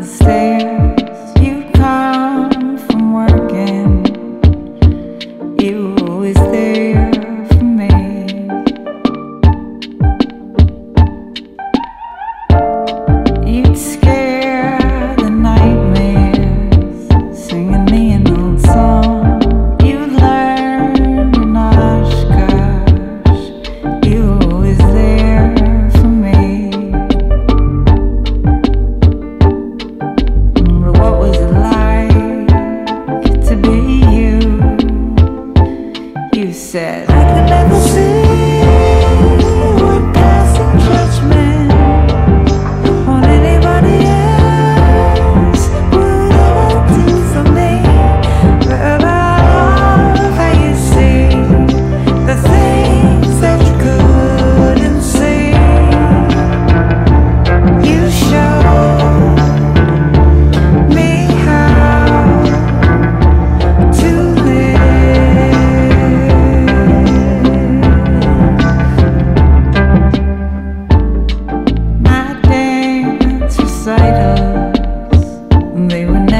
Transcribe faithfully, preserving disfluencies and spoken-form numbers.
the stairs. You come from working. You were always there for me. You'd scare the nightmares, singing me an old song. You learned in Oshkosh. You were always there for me. But what was it like to be you? You said I could never see what passing judgment on anybody else would ever do for me. But I love how you see the things that you couldn't see. You showed me how to live. My dance recitals, they were